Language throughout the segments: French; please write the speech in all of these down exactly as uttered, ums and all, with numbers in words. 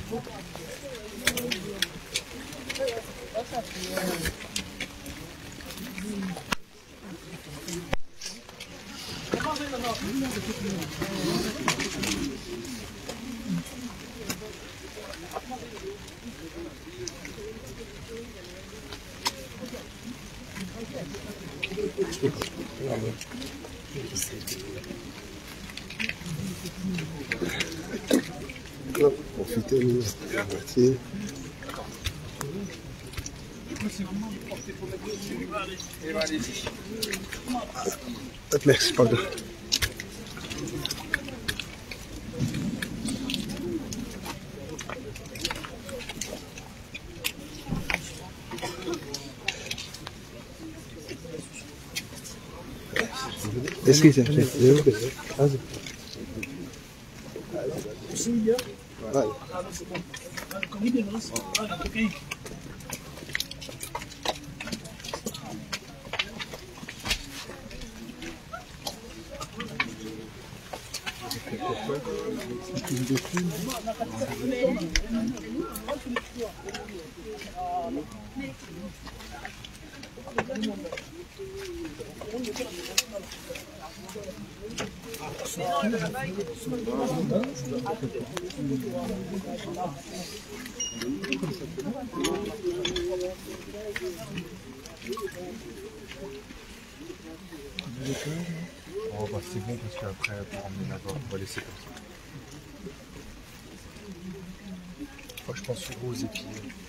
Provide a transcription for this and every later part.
Profiter de la moitié. Merci, pardon. Excusez, vas-y. Vale. Oh bah c'est bon parce qu'après pour emmener là-bas, on va laisser comme ça. Moi je pense aux roses et puis...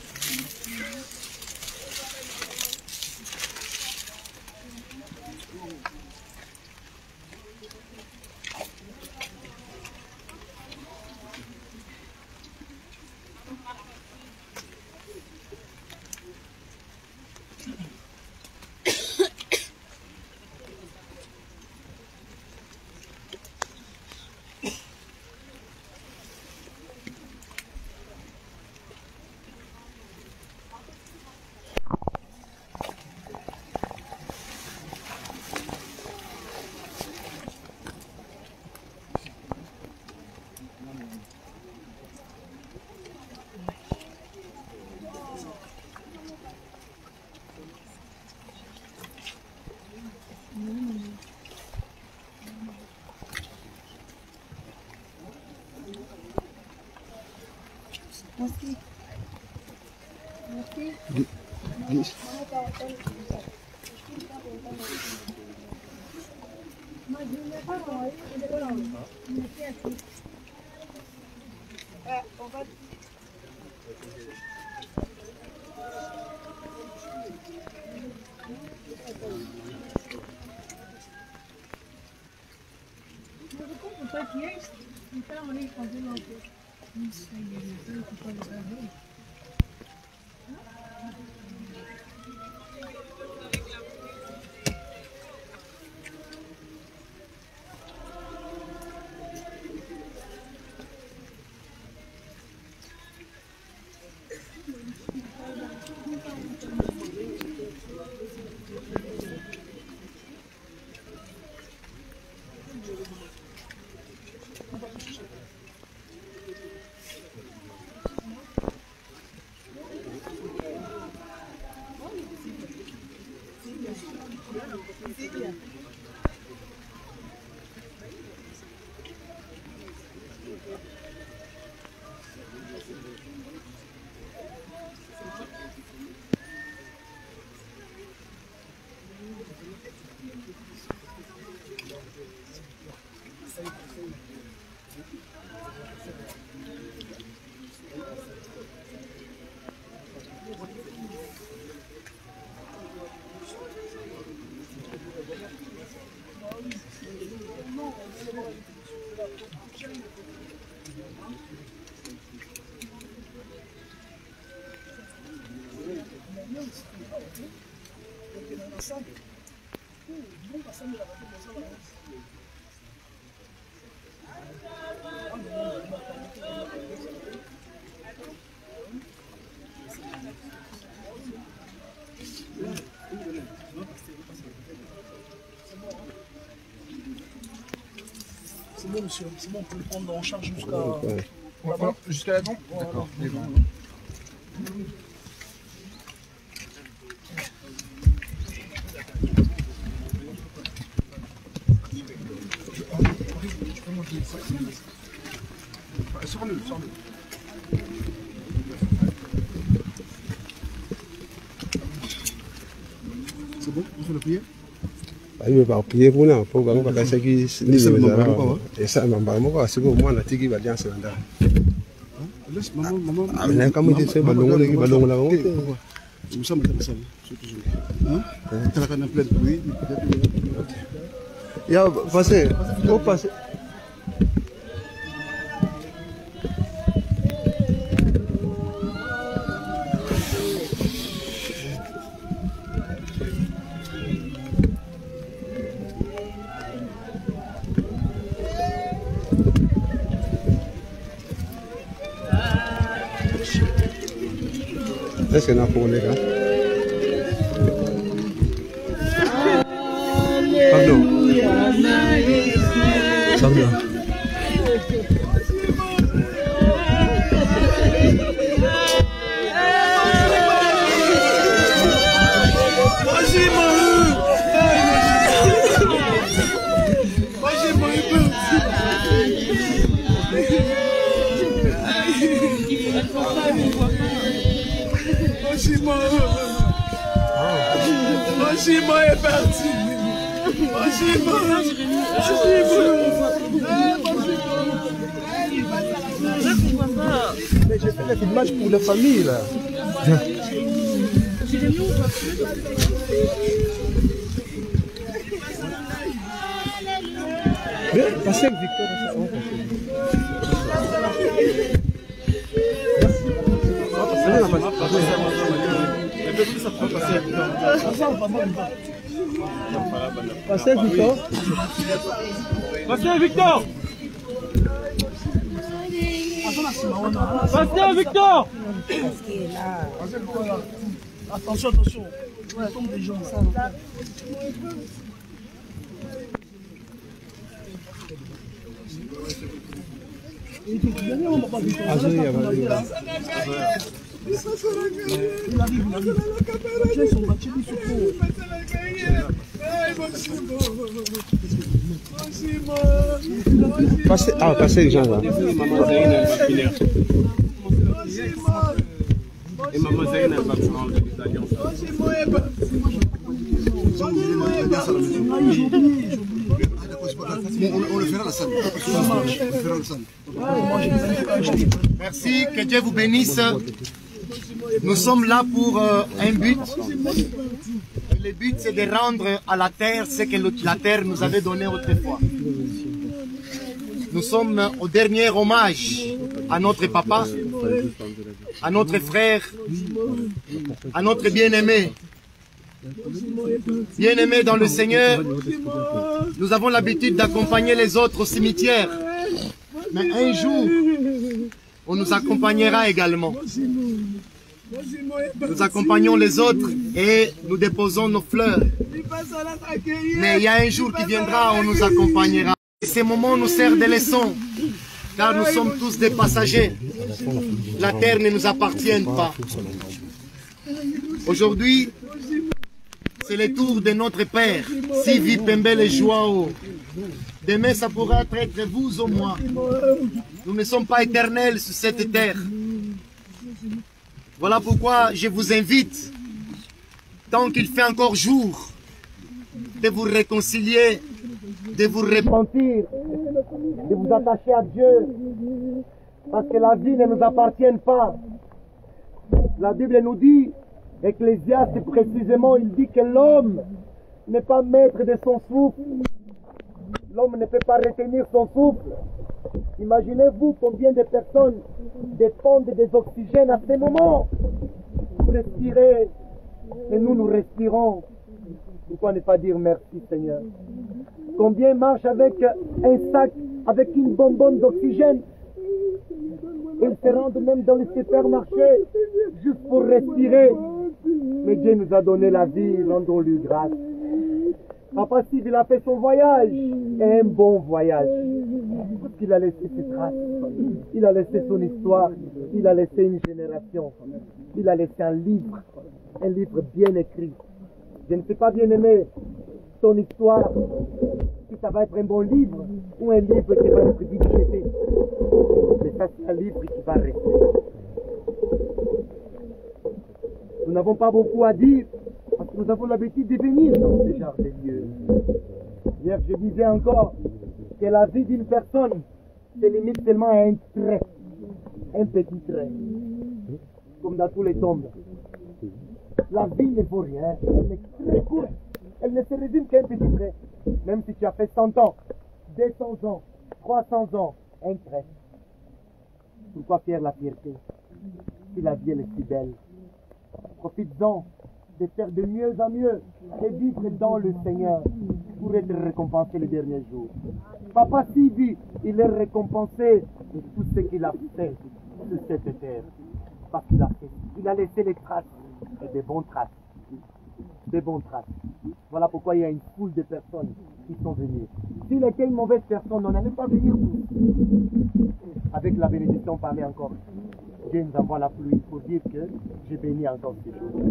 Merci. Merci. Yes. Então, ali fazendo não sei, não que pode dar bem. C'est bon, monsieur, c'est bon, on peut le prendre en charge jusqu'à... Ouais. Voilà, jusqu'à la dent. D'accord. Les dents. Sors-le, sors-le. C'est bon, on fait la prière? Ayi bɛ ba prier kuna po bango ba kasa ki ni le zara e sa mamba mo ba sigo mo na tigi ba jansa nda Laisse maman, maman. ah na kamu de se balongo le balongo la ngo Nous sommes dans la salle, surtout je. Hein? T'as la canne en pleine pluie, peut-être. ya passez au passez Est-ce qu'il y en a pour les gars? Pardon. Pardon. Moshimo est parti. Moshimo. Mais j'ai fait la filmage pour la famille là. Mais passez avec Victor. Passez Victor. Pasteur Victor. Pasteur Victor. Attention, attention. Il tombe des gens. Passez, ah, passez les gens là. Et Maman Zaina va prendre les alliances. On le fera à la salle. On le fera à la salle. Merci, que Dieu vous bénisse. Nous sommes là pour euh, un but. Et le but, c'est de rendre à la terre ce que la terre nous avait donné autrefois. Nous sommes au dernier hommage à notre papa, à notre frère, à notre bien-aimé. Bien-aimé dans le Seigneur, nous avons l'habitude d'accompagner les autres au cimetière. Mais un jour, on nous accompagnera également. Nous accompagnons les autres et nous déposons nos fleurs. Mais il y a un jour qui viendra où on nous accompagnera. Et ces moments nous servent de leçon, car nous sommes tous des passagers. La terre ne nous appartient pas. Aujourd'hui, c'est le tour de notre Père, Sivi Pembele Joao. Demain, ça pourra être vous ou moi. Nous ne sommes pas éternels sur cette terre. Voilà pourquoi je vous invite, tant qu'il fait encore jour, de vous réconcilier, de vous repentir, de vous attacher à Dieu, parce que la vie ne nous appartient pas. La Bible nous dit, Ecclésiaste précisément, il dit que l'homme n'est pas maître de son souffle. L'homme ne peut pas retenir son souffle. Imaginez-vous combien de personnes dépendent des oxygènes à ce moment. Vous respirez et nous, nous respirons. Pourquoi ne pas dire merci, Seigneur? Combien marchent avec un sac, avec une bonbonne d'oxygène? Ils se rendent même dans les supermarchés juste pour respirer. Mais Dieu nous a donné la vie, rendons-lui grâce. Papa Steve, il a fait son voyage. Et un bon voyage. Parce qu'il a laissé ses traces. Il a laissé son histoire. Il a laissé une génération. Il a laissé un livre. Un livre bien écrit. Je ne sais pas, bien aimé, ton histoire, si ça va être un bon livre ou un livre qui va être vite jeté. Mais ça, c'est un livre qui va rester. Nous n'avons pas beaucoup à dire parce que nous avons l'habitude de venir dans ce genre de lieux. Hier, je disais encore que la vie d'une personne se limite seulement à un trait, un petit trait, comme dans tous les tombes. La vie ne vaut rien, elle est très courte, elle ne se résume qu'à un petit trait. Même si tu as fait cent ans, deux cents ans, trois cents ans, un trait. Pourquoi faire la fierté si la vie elle est si belle? Profites-en de faire de mieux en mieux, de vivre dans le Seigneur pour être récompensé les derniers jours. Papa Sylvie, il est récompensé de tout ce qu'il a fait sur cette terre. Parce qu'il a fait, il a laissé les traces et des bonnes traces. Des bonnes traces. Voilà pourquoi il y a une foule de personnes qui sont venues. S'il était une mauvaise personne, on n'allait pas venir tous. Avec la bénédiction, parler encore. Dieu nous envoie la pluie pour dire que j'ai béni encore ces jours.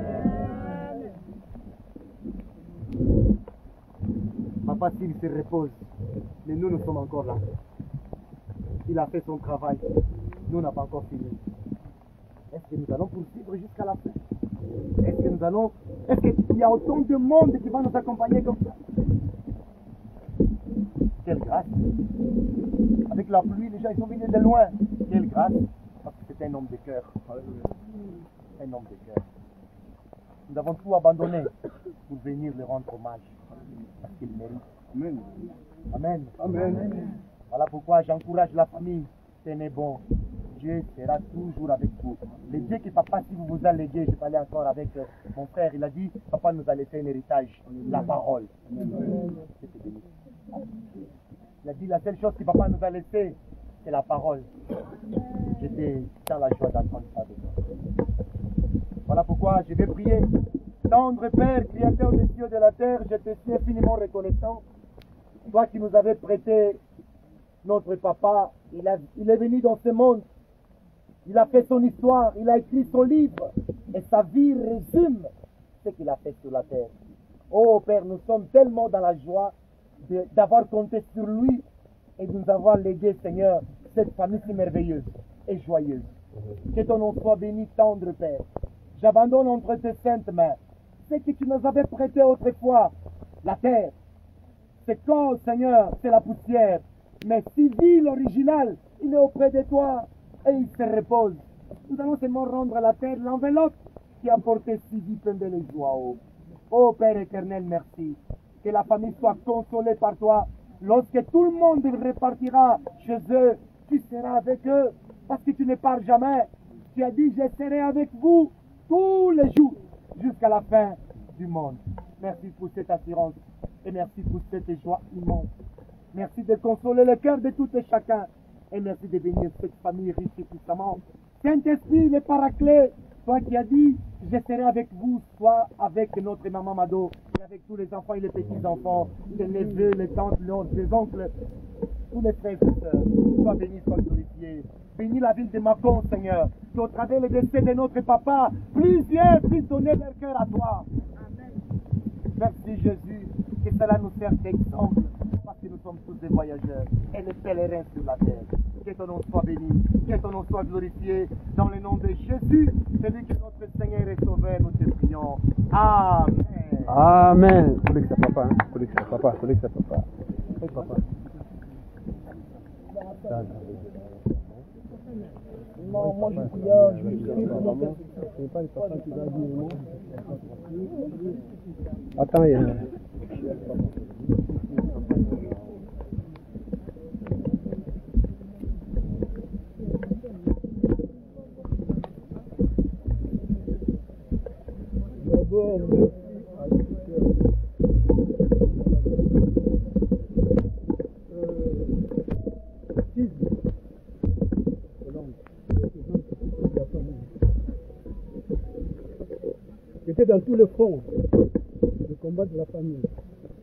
Papa s'il se repose, mais nous, nous sommes encore là. Il a fait son travail. Nous, on n'a pas encore fini. Est-ce que nous allons poursuivre jusqu'à la fin? Est-ce que nous allons... Est-ce qu'il y a autant de monde qui va nous accompagner comme ça? Quelle grâce! Avec la pluie, les gens ils sont venus de loin. Quelle grâce! Parce que c'est un homme de cœur. Un homme de cœur. Nous avons tout abandonné pour venir lui rendre hommage. Parce qu'il mérite. Amen. Amen. Amen. Voilà pourquoi j'encourage la famille. Tenez bon. Dieu sera toujours avec vous. Le Dieu que papa, si vous vous a légué, je parlais encore avec euh, mon frère, il a dit, papa nous a laissé un héritage, la parole. C'était béni. Il a dit, la seule chose que papa nous a laissé, c'est la parole. J'étais dans la joie d'entendre ça de toi. Voilà pourquoi je vais prier. Tendre Père, Créateur des cieux et de la terre, je te suis infiniment reconnaissant. Toi qui nous avais prêté notre papa, il, a, il est venu dans ce monde. Il a fait son histoire, il a écrit son livre. Et sa vie résume ce qu'il a fait sur la terre. Oh Père, nous sommes tellement dans la joie d'avoir compté sur lui et de nous avoir légué, Seigneur, cette famille si merveilleuse et joyeuse. Que ton nom soit béni, tendre Père. J'abandonne entre tes saintes mains ce que tu nous avais prêté autrefois, la terre. Ce corps, Seigneur, c'est la poussière. Mais Sylvie, l'original, il est auprès de toi et il se repose. Nous allons seulement rendre à la terre l'enveloppe qui a porté Sylvie plein de les joies. Oh. Oh Père éternel, merci. Que la famille soit consolée par toi. Lorsque tout le monde repartira chez eux, tu seras avec eux parce que tu ne pars jamais. Tu as dit, je serai avec vous tous les jours jusqu'à la fin du monde. Merci pour cette assurance et merci pour cette joie immense. Merci de consoler le cœur de tout et chacun. Et merci de bénir cette famille riche et puissamment. Saint-Esprit, le paraclet, toi qui as dit, je serai avec vous, soit avec notre maman Mado, et avec tous les enfants et les petits-enfants, les neveux, les tantes, les oncles, tous les frères et sœurs. Sois béni, sois glorifié. Bénis la ville de Macon, Seigneur, qui au travers le décès de notre papa, plusieurs puissent donner leur cœur à toi. Merci Jésus, que cela nous serve d'exemple, parce que nous sommes tous des voyageurs et des pèlerins sur la terre. Que ton nom soit béni, que ton nom soit glorifié, dans le nom de Jésus, celui que notre Seigneur est sauveur, nous te prions. Amen. Amen. Faut que ça papa, hein. Faut que ça papa, faut que ça papa. Faut que papa. Non, moi je suis là, je suis c'est pas le papa qui va dire non. Attends, il y a... d'abord j'étais dans tous les fronts, le combat de la famille.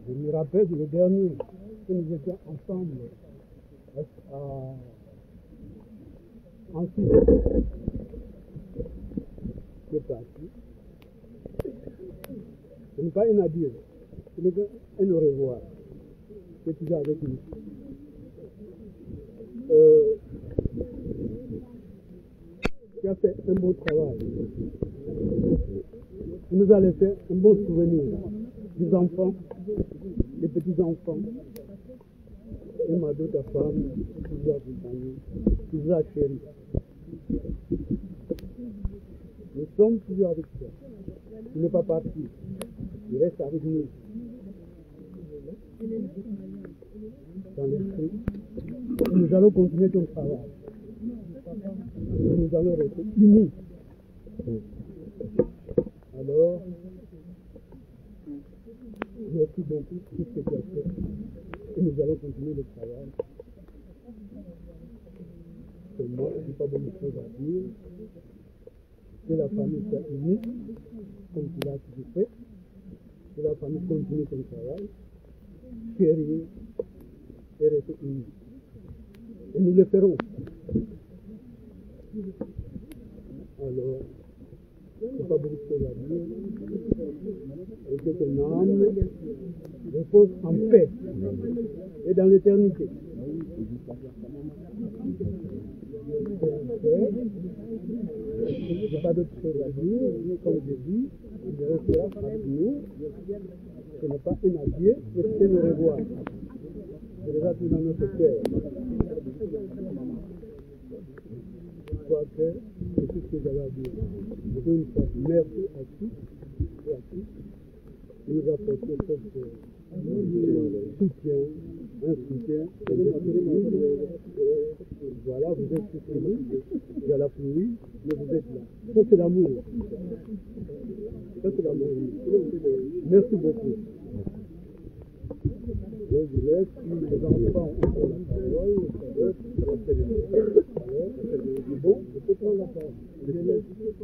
Je me rappelle le dernier que nous étions ensemble à, en Suisse. C'est parti. Ce n'est pas un adieu, ce n'est qu'un au revoir. C'est toujours avec nous. Euh, tu as fait un beau travail. Tu nous as laissé un bon souvenir des enfants, des petits-enfants. Et ma ta femme, tu nous as accompagnés, tu nous as chéris. Nous sommes toujours avec toi. Tu n'es pas parti. Tu restes avec nous. Dans l'esprit. Et nous allons continuer ton travail. Et nous allons rester unis. Alors, merci beaucoup pour tout ce que tu as fait. Et nous allons continuer le travail. Seulement, je n'ai pas beaucoup de choses à dire. Que la famille soit unie, comme tu l'as toujours fait. Que la famille continue son travail. Chérir et rester unis. Et nous le ferons. Alors, il n'y a pas beaucoup de choses à dire. Et que ton âme repose en paix et dans l'éternité. Il n'y a pas d'autre chose à dire. Comme je dis, il restera avec nous. Ce n'est pas un adieu, c'est un au revoir. C'est déjà tout dans notre cœur. Je crois que c'est tout ce que j'avais à dire. Encore une fois, merci à tous et à tous qui nous apportent ce soutien, un soutien. Voilà, vous êtes soutenus, il y a la pluie, mais vous êtes là. Ça, c'est l'amour. Ça, c'est l'amour. Merci beaucoup. Je vous laisse, si les enfants ont la parole, c'est bon, je peux prendre la parole. Je laisse.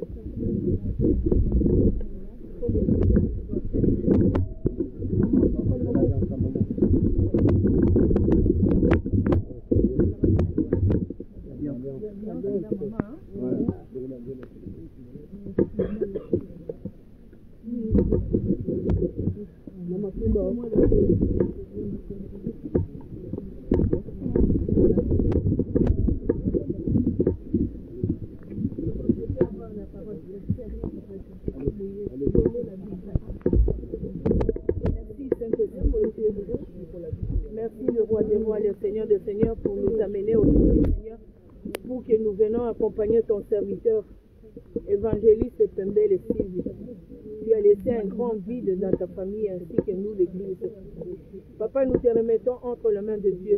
Merci le roi des rois, le Seigneur des seigneurs, pour nous amener aujourd'hui, Seigneur, pour que nous venons accompagner ton serviteur, évangéliste Pembele et Sylvie. Tu as laissé un grand vide dans ta famille ainsi que nous, l'Église. Papa, nous te remettons entre les mains de Dieu.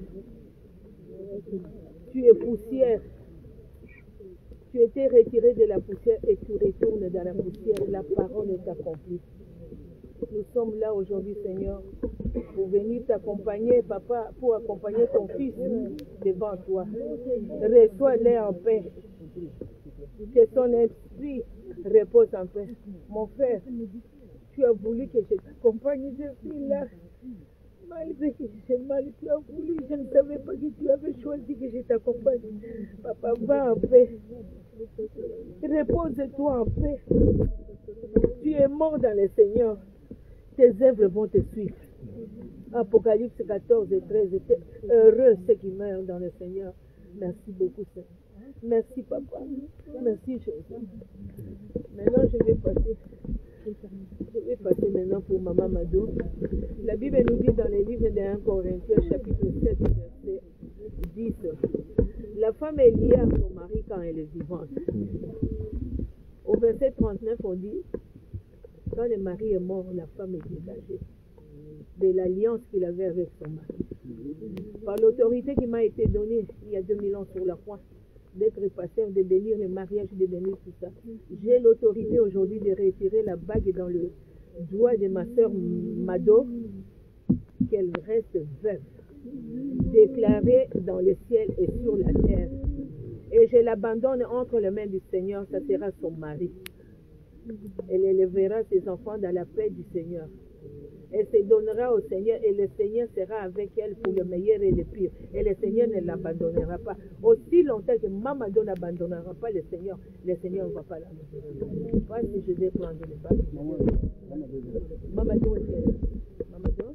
Tu es poussière. Tu étais retiré de la poussière et tu retournes dans la poussière. La parole est accomplie. Nous sommes là aujourd'hui, Seigneur, pour venir t'accompagner, Papa, pour accompagner ton fils devant toi. Reçois-les en paix. Que son esprit repose en paix. Mon frère, tu as voulu que je t'accompagne, je suis là. Malgré que j'ai mal, tu as voulu, je ne savais pas que tu avais choisi que je t'accompagne. Papa, va en paix. Repose-toi en paix. Tu es mort dans le Seigneur. Tes œuvres vont te suivre. Apocalypse quatorze et treize. Heureux ceux qui meurent dans le Seigneur. Merci beaucoup, Seigneur. Merci, Papa. Merci, Jésus. Maintenant, je vais passer. Je vais passer maintenant pour Maman Mado. La Bible nous dit dans les livres de premier Corinthiens, chapitre sept, verset dix. La femme est liée à son mari quand elle est vivante. Au verset trente-neuf, on dit, quand le mari est mort, la femme est dégagée de l'alliance qu'il avait avec son mari. Par l'autorité qui m'a été donnée il y a deux mille ans sur la croix, d'être pasteur, de bénir le mariage, de bénir tout ça. J'ai l'autorité aujourd'hui de retirer la bague dans le doigt de ma soeur Mado, qu'elle reste veuve, déclarée dans le ciel et sur la terre. Et je l'abandonne entre les mains du Seigneur, ça sera son mari. Elle élèvera ses enfants dans la paix du Seigneur. Elle se donnera au Seigneur et le Seigneur sera avec elle pour le meilleur et le pire. Et le Seigneur ne l'abandonnera pas. Aussi longtemps que Mamadou n'abandonnera pas le Seigneur, le Seigneur ne va pas l'abandonner. Pas si je vais prendre le bac. Mamadou est là. Mamadou.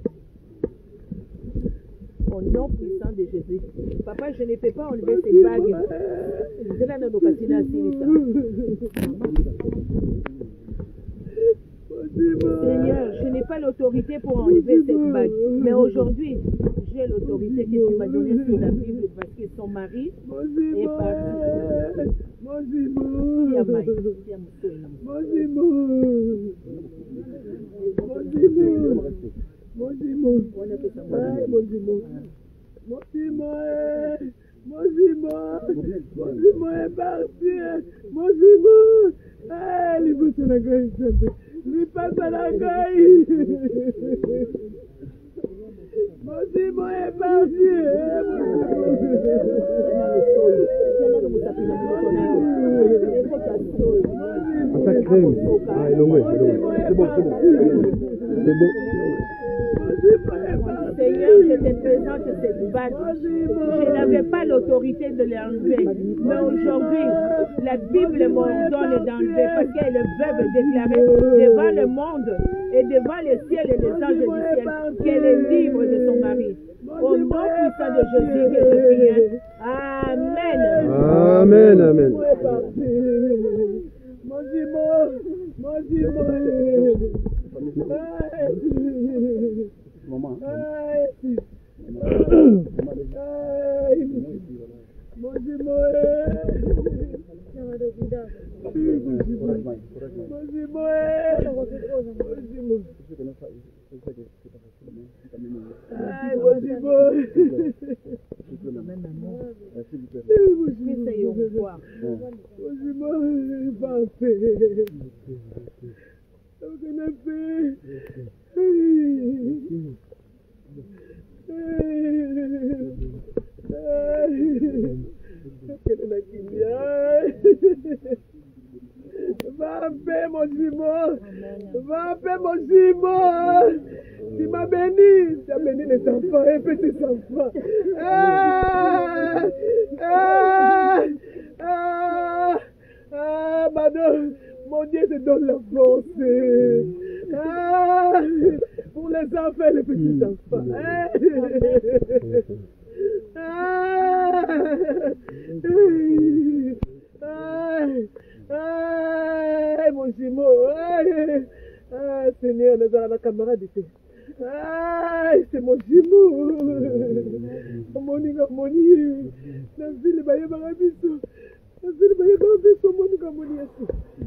Au nom puissant de Jésus. Papa, je ne peux pas enlever ces bagues. Je l'ai dans nos casines Seigneur, je n'ai pas l'autorité pour enlever cette bague. Mais aujourd'hui, j'ai l'autorité que tu m'as donnée sur la Bible parce que son mari est parti. Mozimo est parti. Mozimo. Ah, il veut se la gueule. Il passe à la gueule. Mozimo est parti. Ça crème. Ah, il est loin, c'est bon, c'est bon. C'est bon. Seigneur, je te présente cette bague. Je n'avais pas l'autorité de l'enlever. Mais aujourd'hui, la Bible m'ordonne d'enlever parce qu'elle veut déclarer devant le monde et devant les ciels et les anges du ciel qu'elle est libre de son mari. Au nom puissant de Jésus que je prie. Amen. Amen, amen. Maman. Va en paix, mon Simon. Va en paix, mon Simon. Tu m'as béni. Tu as béni les enfants et petits enfants. Ah, ah, ah, ah, madame, mon Dieu te donne la force. Ah, pour les enfants et les petits enfants. Ah, ah, ah, mon Simon. Ah, Seigneur, nous avons la camarade. Ah, c'est mon Simon. Moninga moni. Na vile baye barabiso. Na vile baye barabiso moninga moni yasu.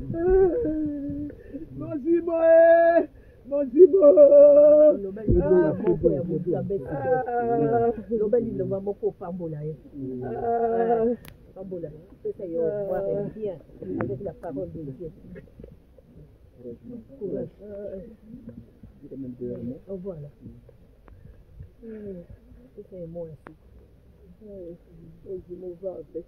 Mon Simon. Mon Simon. Ah, moko ya musabe. Lobeli lova moko pambola. Ah, pambola. C'est ça, il va voir bien avec la parole de Dieu. Courage. Oh, voilà. C'est moi aussi. Je me vois avec.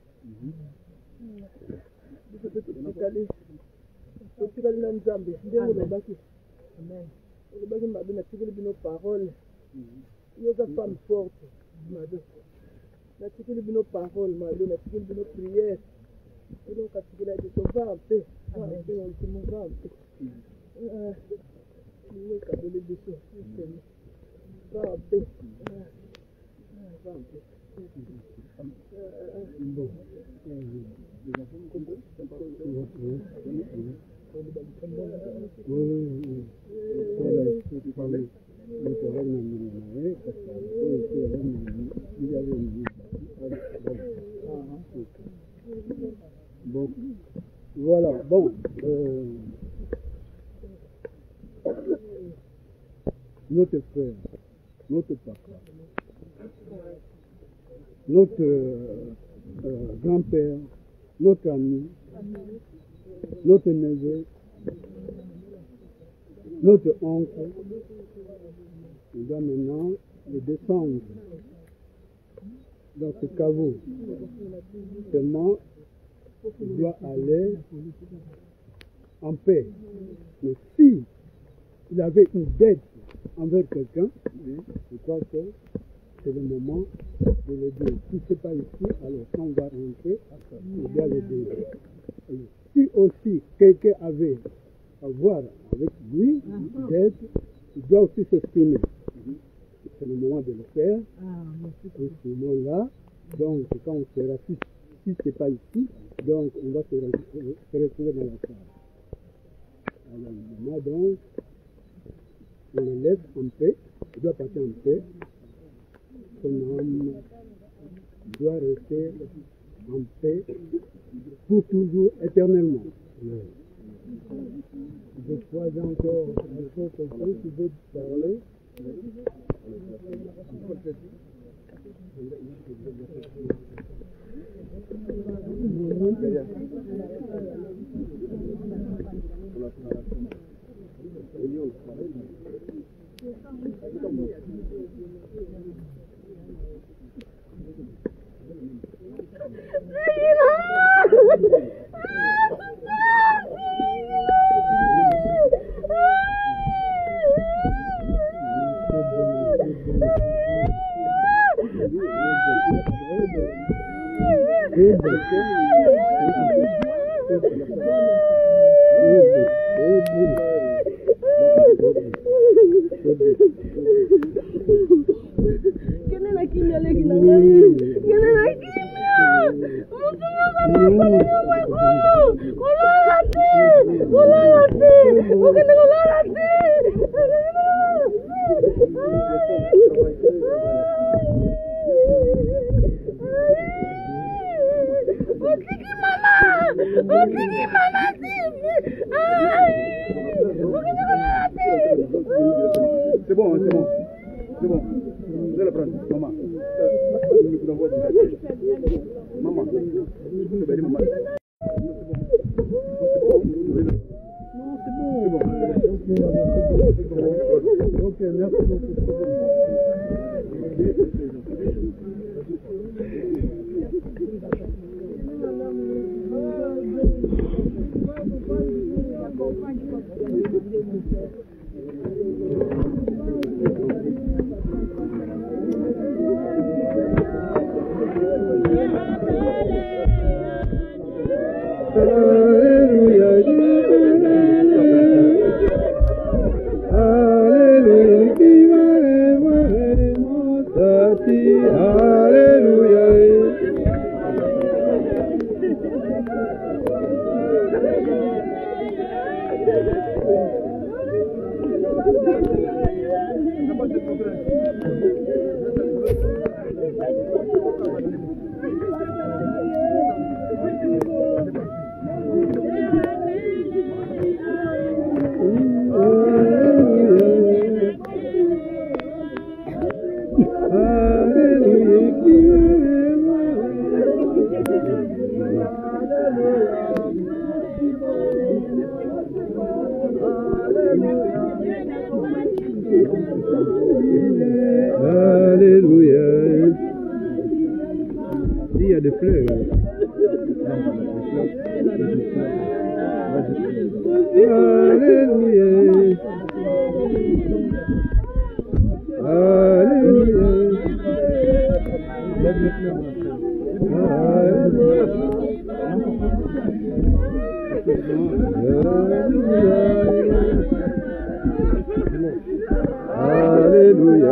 Je peux tout aller. Je peux aller dans Zambie. Je vais me battre. Amen. Je vais me battre. Je vais me paroles. Je suis une femme forte. Je vais me paroles. Je vais me prières. Je vais me prières. Je vais me paix. Je vais me paix. Je vais cadeler des choses. Va en paix. Va en paix. Bon, voilà, bon. Euh, notre frère, notre papa, notre euh, euh, grand-père, notre ami, notre neveu, notre oncle, on doit maintenant le descendre dans ce caveau. Seulement, il doit aller en paix. Mais si il avait une dette envers quelqu'un, je crois que c'est le moment de l'aider. Si ce n'est pas ici, alors quand on va rentrer, on doit l'aider. Si aussi quelqu'un avait à voir avec lui, d'être, il doit aussi s'exprimer. C'est le moment de le faire. Et ce moment-là, donc quand on sera, si, si ce n'est pas ici, donc on va se retrouver, se retrouver dans la salle. Alors maintenant, donc, on le laisse en paix, il doit partir en paix. Son âme doit rester en paix pour toujours, éternellement. Je crois encore un peu quelqu'un qui veut parler. C'est bon, c'est bon. C'est bon. Vous allez le prendre, maman. Maman. Maman. Non, c'est bon. C'est bon. Ok, merci beaucoup. Alléluia. Il y a des fleurs. Alléluia. Alléluia. Alléluia.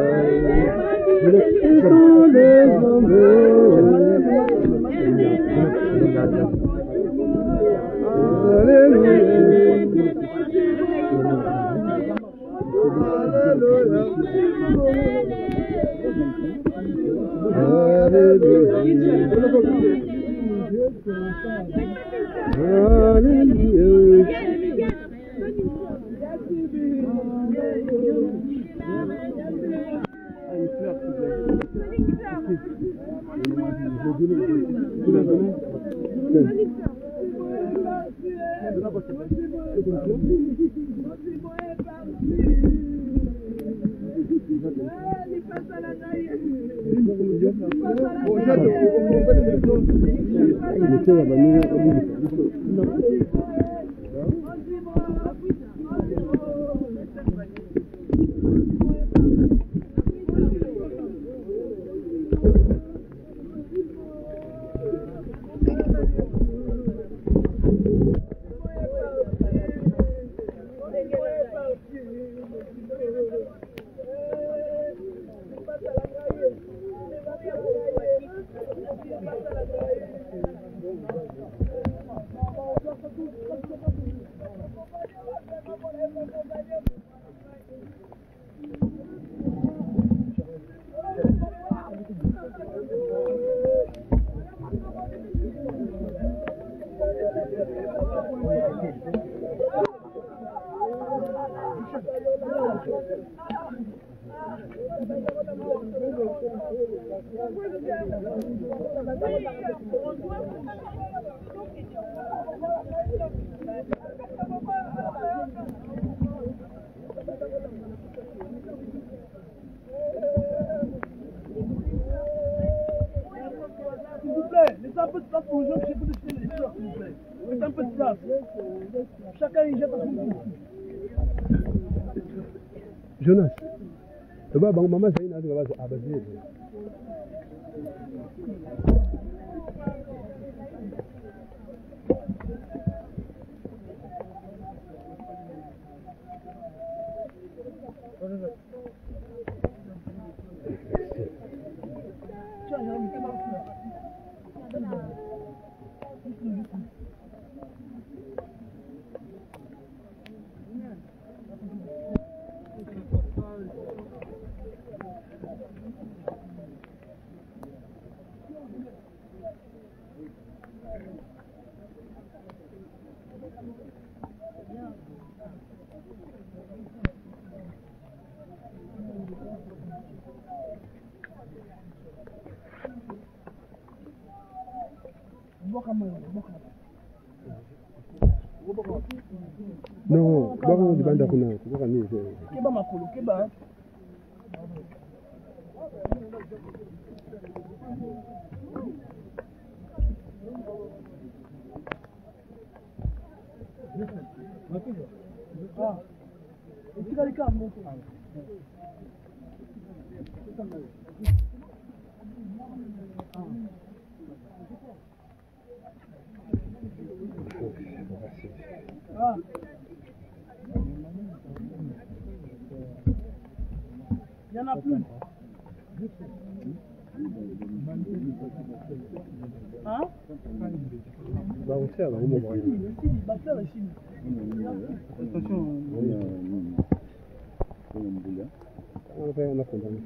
Laissez un peu de place pour les gens qui écoutent les lecteurs, s'il vous plaît. Laissez un peu de place. Chacun y jette un peu de place. Jonas. Eba bang mama sai na ga ba abazi. Non, baka mo dibanda kuna, baka ni. Keba makolo, keba. Ah. Etika lika mo. Ah. Il y en a plus. Hein? Bah on sait, on va voir. Attention. On va on a condamné.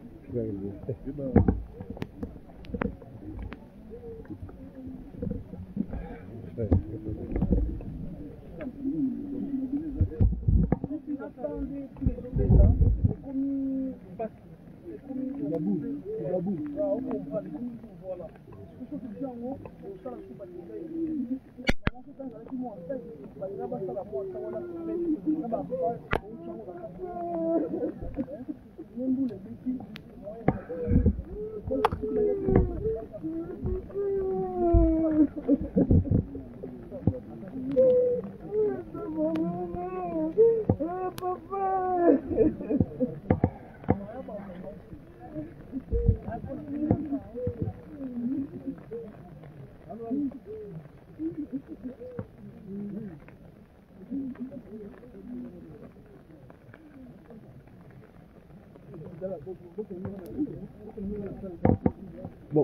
Bon,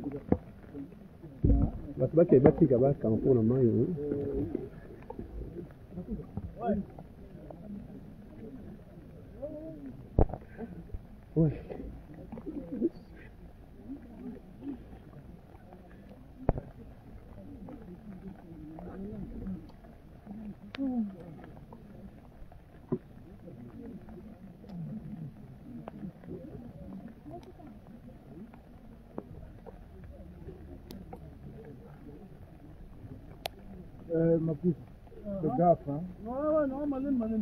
bato bake batika baka mpona mai oui. Euh, ma pousse, le gaffe, hein. Ouais, ouais, non, malin, malin.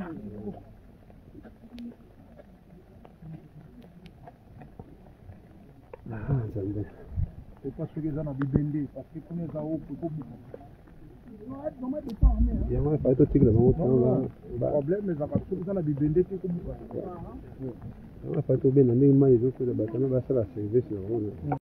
Ah, Zambé. C'est parce que les gens ont bibendé, parce que qu'on est à haut pour beaucoup. Il y a un peu de tigre, le problème, mais ça va tout le temps à bibendé, c'est comme ça. On va pas tomber dans les mains, ils ont fait le bâtiment, ça va servir sur le